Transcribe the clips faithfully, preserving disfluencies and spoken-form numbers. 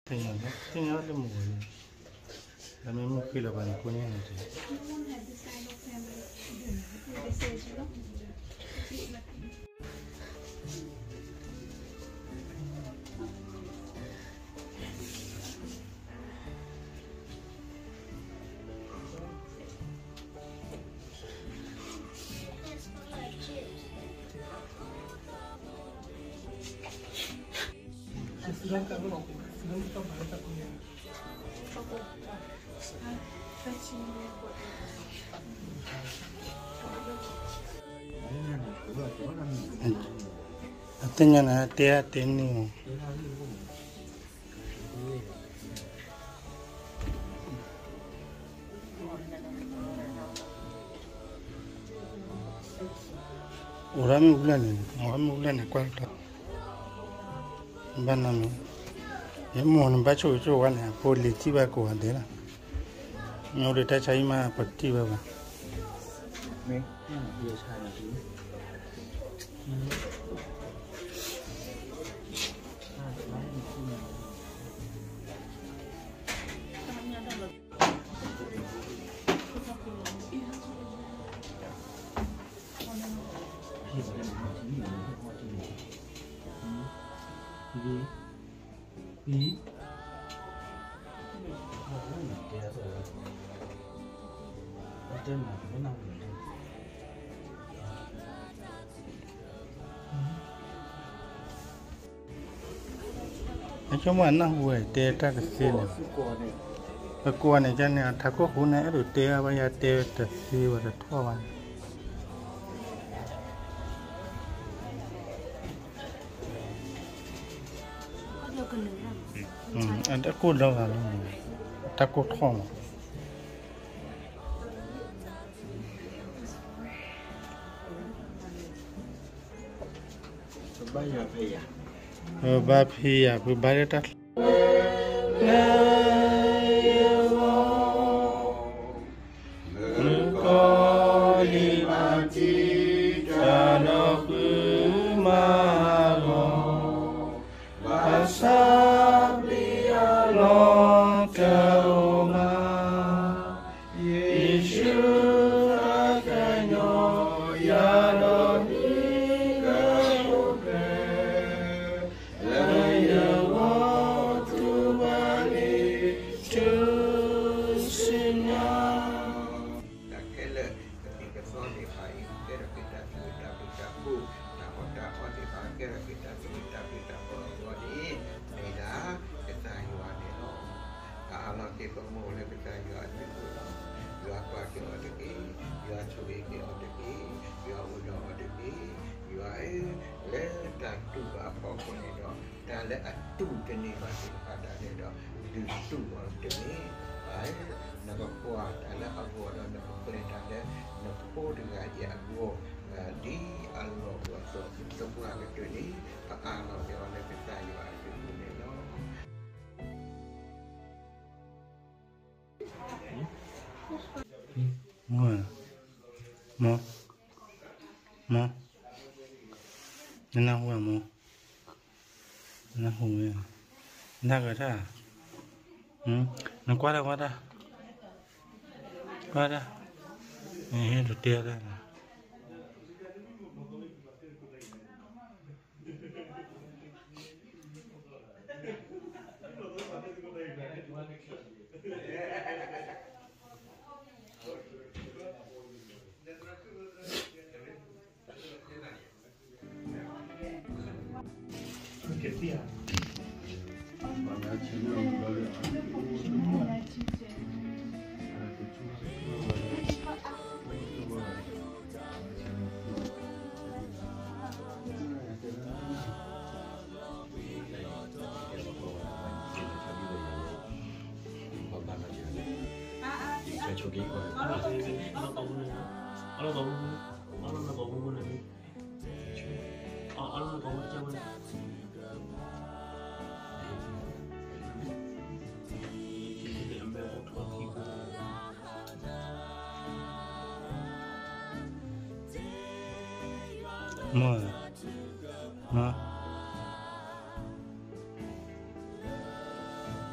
Tenho, tenho olha muito. Da mesma filha vai no conhece. Sedang kat rumah, sedang kita balik kat rumah. Artinya na hati-hati ni. Orang bulan ni, orang bulan ni kuat. Banami, ye mo ni bacho cho wan ha poli ti ba ko de la. Nyo de ta chai ma patti ba ba. Me, na dia sana tu. Đi đi trên mà có năm Nói chung là nó vui tê ta cái gì này, cái cua này cho nên thà có khu này rồi tê bây giờ tê cái gì và thua vào. Ừ, anh đã cút đâu rồi, ta cút không. bây giờ thì à? Ờ, ba phi à, vừa ba đứa tắt. Có đi mà chi cho nó cứ mà lo, và sao đi lo cầu mà, Giêsu đã cái nhỏ ya đó đi cầu về, lời yêu tu bani tu sinh le atu teni masih ada dia dah tu teni ai nak kuat ada abu ada nak perintah dia nak po dengan dia abu di Allah kuasa semua itu ni Allah dia oleh kita juga itu ni no mo mo mo nena hua mo nó hùng vậy, nó cái đó, ừ, nó quá đó quá đó, quá đó, này được tia đó, Kesian. 저기 이거 알아, 알아 너무 알아 너무 알아 너무 보내니. 아, 알아 너무 때문에. mo, mo.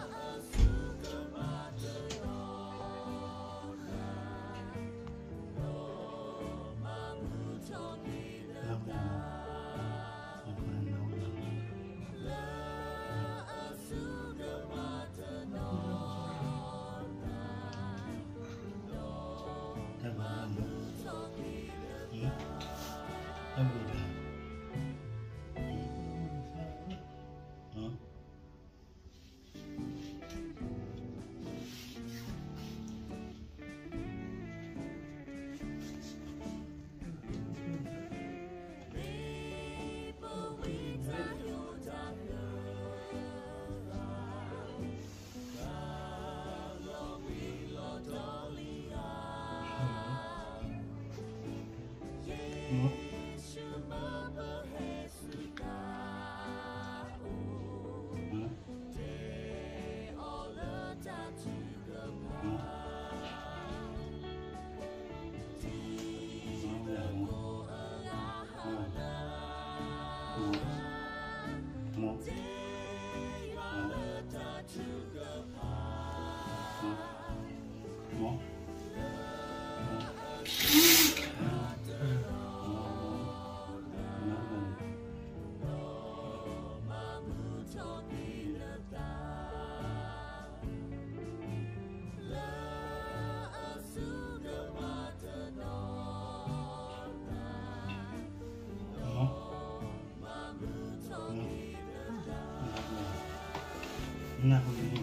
Nah, ini.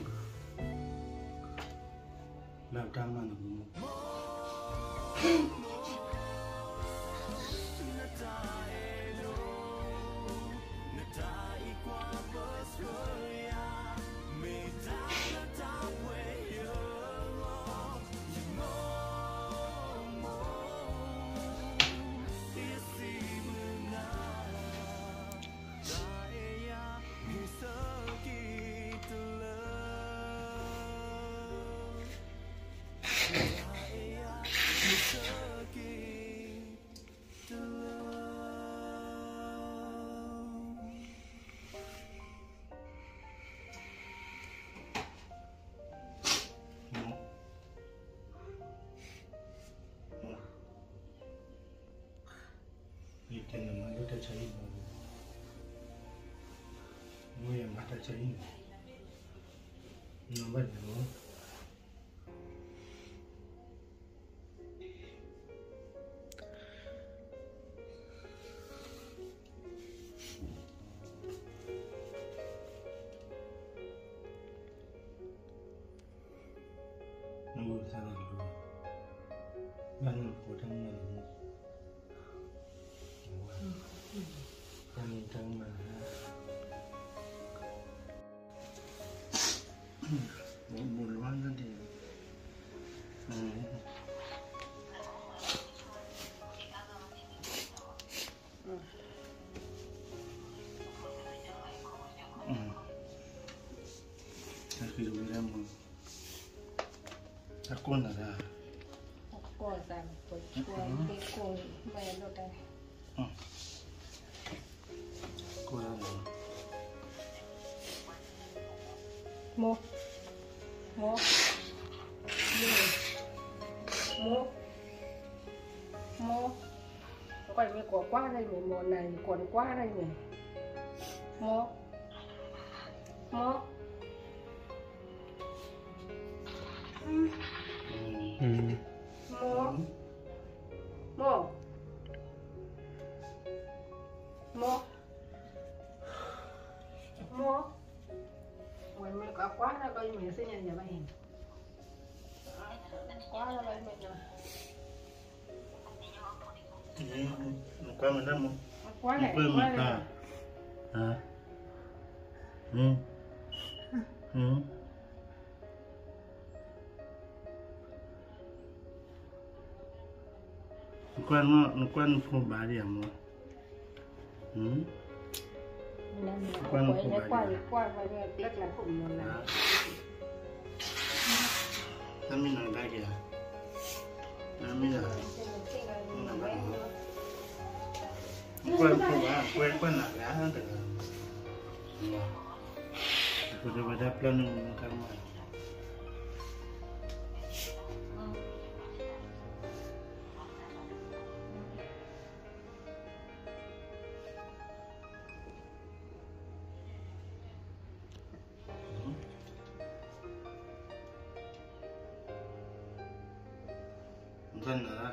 Lah taman ini. Ikan nama kita cari, mu yang mata cari, nampak tu. Nunggu sana dulu, bangun potong mana. Kami tahu mana. Buluan tadi. Hmm. Hmm. Aku juga lama. Aku nak dah. Aku dah berjuang di kau bayar dah. Hmm. Kurang. Mo, mo, mo, mo, coi như quả quá đây này, mùa này còn quá đây này, mo, mo, Hmm. mo, mo, mo. Mo, mình mới có quá ra coi mình sẽ nhận nhà bạn quá ra đây mình rồi. Ini, kau mana mu? Quá này, Kau quá mana? này. Ah. Hmm. Hmm. Kau nak, kau nak pun bari amu. Hmm. Nên là quay nhé, quay, quay, quay như rất là khủng luôn này. Kami nak lagi ya. Kami nak. Kau pun ah, kau kau nak lah tu. Aku dah pada plan kamu. Bukan lah.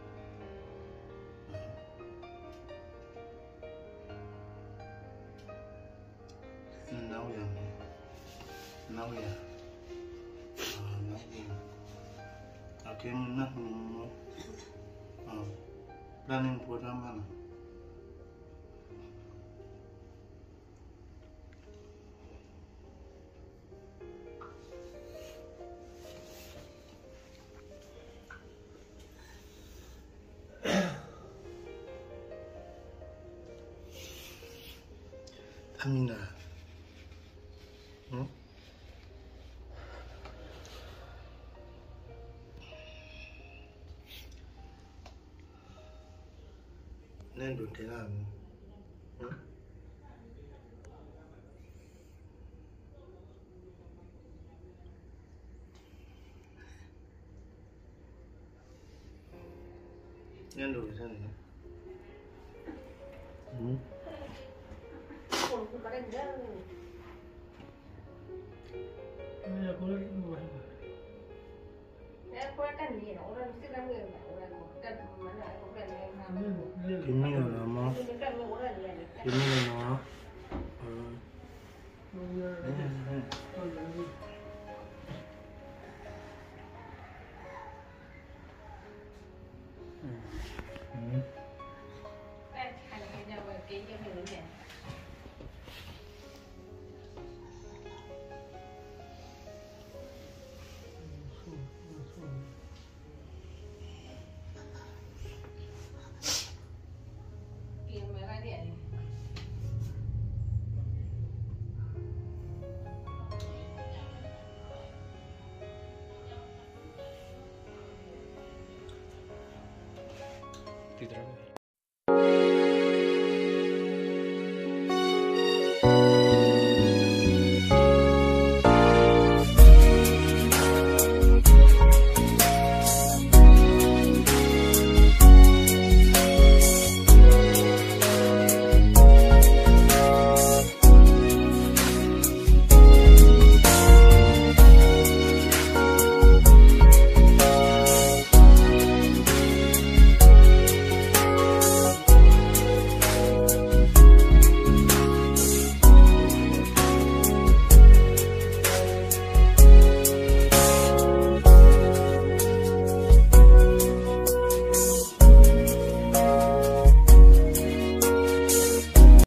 Nấu ya, nấu ya, ah nấu ya. Akhirnya nak, ah, planning program mana? Amina. Hmm? Nên được thế làm. Hmm? Nên được thế này. Hmm? Ủa, có đánh giá rồi. Bây giờ có lấy cái người Em có cái gì nó đang xin làm người mà nó cần mà lại có cần em làm. Kimi no nama. Cái cần mà nó là gì? Kimi no nama.